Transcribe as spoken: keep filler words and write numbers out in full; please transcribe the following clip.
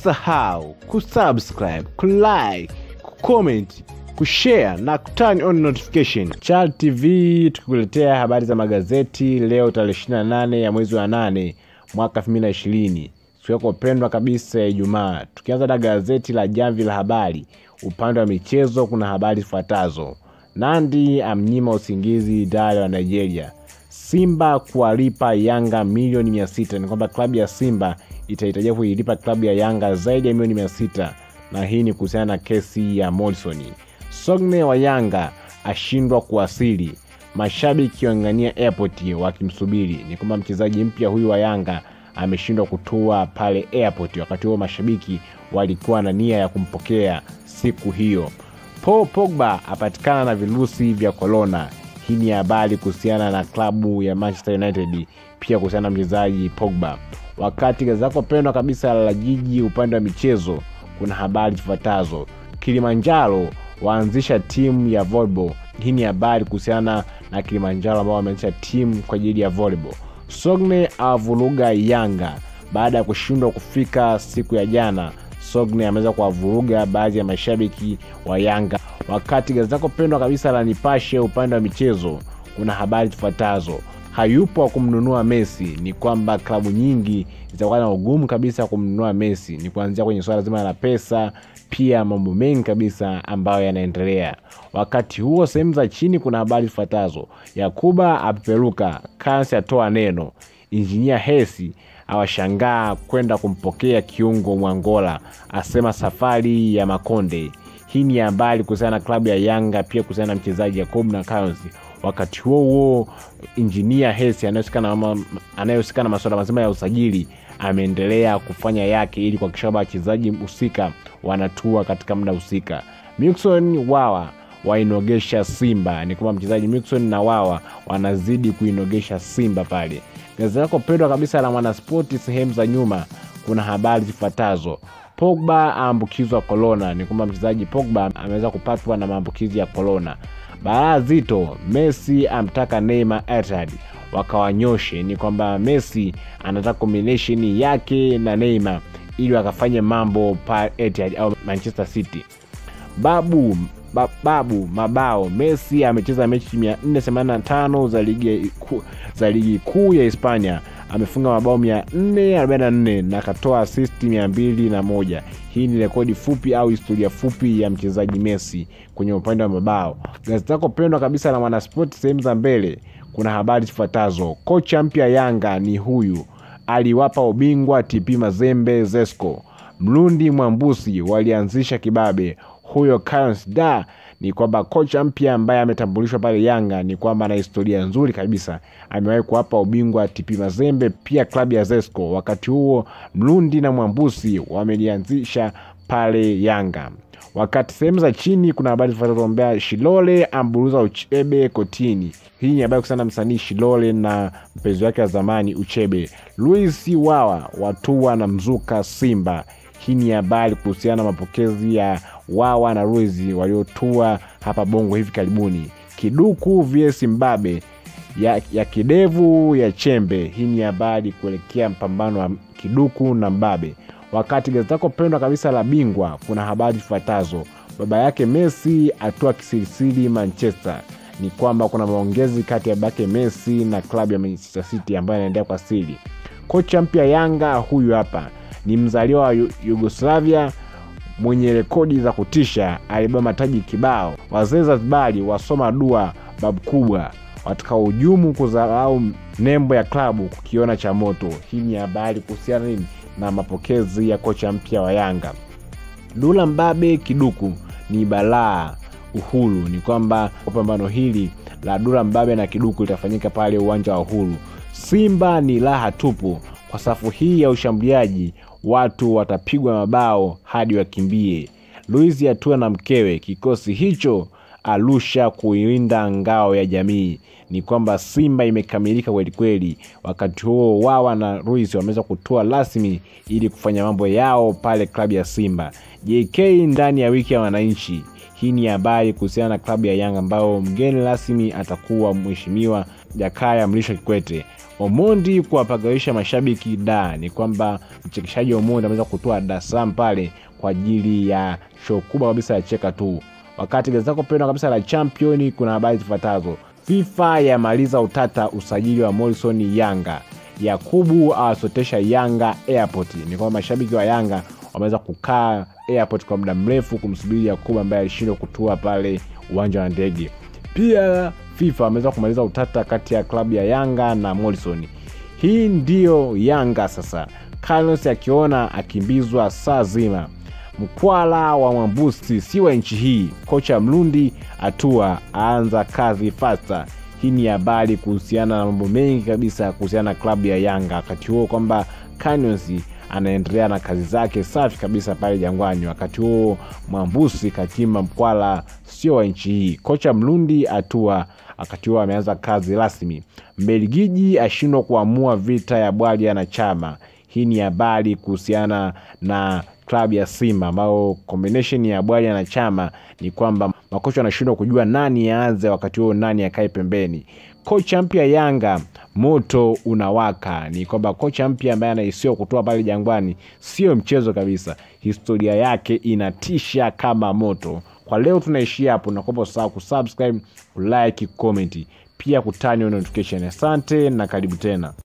Usisahau kusubscribe, kulike, kucomment, kushare na kuturn on notification. Chal T V tukuletea habari za magazeti leo tarehe ishirini na nane ya mwezi wa nane mwaka elfu mbili na ishirini. Siku yako pendwa kabisa ya Ijumaa. Tukianza na gazeti la Jamvi la Habari, upande wa michezo kuna habari zifuatazo. Nandi amnyima usingizi idara wa Nigeria. Simba kuwalipa Yanga milioni mia sita. Ni kwamba klabu ya Simba itahitajia kuilipa klabu ya Yanga zaidi ya milioni mia sita, na hii ni kuhusiana na kesi ya Morrison. Sogne wa Yanga ashindwa kuwasili. Mashabiki wangania airport wakimsubiri. Ni kwamba mchezaji mpya huyu wa Yanga ameshindwa kutua pale airport, wakati huo mashabiki walikuwa na nia ya kumpokea siku hiyo. Paul Pogba apatikana na virusi vya corona. Hii ni habari kuhusiana na klabu ya Manchester United, pia kuhusiana na mchezaji Pogba. Wakati gazeti lako pendwa kabisa la Jiji upande wa michezo kuna habari zifuatazo. Kilimanjaro waanzisha timu ya volleyball. Hii ni habari kuhusiana na Kilimanjaro ambao wameanzisha timu kwa ajili ya volleyball. Sogne avuruga Yanga baada ya kushindwa kufika siku ya jana. Sogne ameweza kuwavuruga baadhi ya mashabiki wa Yanga. Wakati gazeti lako pendwa kabisa la Nipashe upande wa michezo kuna habari zifuatazo. Hayupo wa kumnunua Messi. Ni kwamba klabu nyingi zitakuwa na ugumu kabisa kumnunua Messi. Ni kuanzia kwenye swala zima la pesa, pia mambo mengi kabisa ambayo yanaendelea. Wakati huo sehemu za chini kuna habari zifuatazo. Yakuba apeperuka, Kansi atoa neno. Engineer Hersi awashangaa kwenda kumpokea kiungo Mwangola, asema safari ya Makonde. Hii ni habari kuhusiana na klabu ya Yanga, pia kuhusiana na mchezaji Yakubu na Kansi. Wakati huo huo Engineer Hersi anayehusikana anayehusikana na masuala mazima ya usajili ameendelea kufanya yake ili kuhakikisha wachezaji husika wanatua katika muda husika. Mixon Wawa wainogesha Simba. Ni kama mchezaji Mixon na Wawa wanazidi kuinogesha Simba pale. Gazeti lako pendwa kabisa la Mwanaspoti sehemu za nyuma kuna habari zifuatazo. Pogba aambukizwa corona. Ni kwamba mchezaji Pogba ameweza kupatwa na maambukizi ya corona. Balaa zito, Messi amtaka Neymar Etihad wakawanyoshe. Ni kwamba Messi anataka combination yake na Neymar ili wakafanye mambo pa Etihad au Manchester City. Babu ba, babu mabao, Messi amecheza mechi mia nne themanini na tano za ligi kuu za ligi kuu ya Hispania. Amefunga mabao mia nne arobaini na nne na katoa assist mia mbili na moja. Hii ni rekodi fupi au historia fupi ya mchezaji Messi kwenye upande wa mabao. Gazeti lako pendwa kabisa la Mwanaspoti sehemu za mbele kuna habari zifuatazo. Kocha mpya Yanga ni huyu, aliwapa ubingwa T P Mazembe Zesco. Mlundi Mwambusi walianzisha kibabe. Huyo Kansi da. Ni kwamba kocha mpya ambaye ametambulishwa pale Yanga ni kwamba ana historia nzuri kabisa. Amewahi kuwapa ubingwa T P Mazembe, pia klabu ya Zesco. Wakati huo Mlundi na Mwambusi wamelianzisha pale Yanga. Wakati sehemu za chini kuna habari zifuatazo. Shilole amburuza Uchebe kotini. Hii ni habari kuhusiana na msanii Shilole na mpenzi wake wa zamani Uchebe. Luis Wawa watua na mzuka Simba. Hii ni habari kuhusiana na mapokezi ya Wawa na Ruizi waliotua hapa Bongo hivi karibuni. Kiduku vs Mbabe ya, ya kidevu ya chembe. Hii ni habari kuelekea mpambano wa Kiduku na Mbabe. Wakati gazeti lako pendwa kabisa la Bingwa kuna habari zifuatazo. Baba yake Messi atua kisirisiri Manchester. Ni kwamba kuna maongezi kati ya babake Messi na klabu ya Manchester City ambayo inaendelea kwa siri. Kocha mpya Yanga huyu hapa ni mzaliwa wa Yugoslavia mwenye rekodi za kutisha, alibeba mataji kibao. Wazee Zanzibari wasoma dua babu kubwa, watakao hujumu kudharau nembo ya klabu kukiona cha moto. Hii ni habari kuhusiana nini na mapokezi ya kocha mpya wa Yanga. Dula Mbabe Kiduku ni balaa Uhuru. Ni kwamba pambano hili la Dula Mbabe na Kiduku litafanyika pale uwanja wa Uhuru. Simba ni raha tupu. Kwa safu hii ya ushambuliaji watu watapigwa mabao hadi wakimbie. Luis atua na mkewe. Kikosi hicho Arusha kuilinda ngao ya jamii. Ni kwamba Simba imekamilika kweli kweli. Wakati huo Wawa na Luis wameweza kutua rasmi ili kufanya mambo yao pale klabu ya Simba. J K ndani ya wiki ya wananchi. Hii ni habari kuhusiana na klabu ya Yanga ambao mgeni rasmi atakuwa mheshimiwa Jakaya Mrisho Kikwete. Omondi kuwapagawisha mashabiki da, ni kwamba mchekeshaji Omondi ameweza kutoa Dar es Salaam pale kwa ajili ya show kubwa kabisa ya Cheka Tu. Wakati gazeti lako pendwa kabisa la Champion kuna habari zifuatazo. FIFA yamaliza utata usajili wa Morrison Yanga. Yakubu asotesha Yanga airport. Ni kwamba mashabiki wa Yanga wameweza kukaa airport kwa muda mrefu kumsubiri Yakubu ambaye alishindwa kutua pale uwanja wa ndege. Pia FIFA wameweza kumaliza utata kati ya klabu ya Yanga na Morrison. Hii ndio Yanga sasa. Carlos akiona akimbizwa saa zima. Mkwala wa Mwambusi si wa nchi hii. Kocha Mlundi atua aanza kazi faster. Hii ni habari kuhusiana na mambo mengi kabisa kuhusiana na klabu ya Yanga. Wakati huo kwamba Carlos anaendelea na kazi zake safi kabisa pale Jangwani. Wakati huo Mwambusi katima Mkwala sio wa nchi hii. Kocha Mlundi atua wakati huo ameanza kazi rasmi. Mbelgiji ashindwa kuamua vita ya Bwalia na Chama. Hii ni habari kuhusiana na klabu ya Simba ambao combination ya Bwalia na Chama ni kwamba makocha wanashindwa kujua nani aanze wakati huo nani akae pembeni. Kocha mpya Yanga moto unawaka. Ni kwamba kocha mpya ambaye anaisiwa kutoa pale Jangwani sio mchezo kabisa. Historia yake inatisha kama moto. Kwa leo tunaishia hapo. Nakuomba usahau kusubscribe, like, comment, pia kutani on notification. Asante na karibu tena.